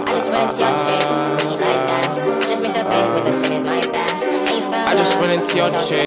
I just run into your chick, she like that. Just made the bed with the same as my bad. I just run into your chick.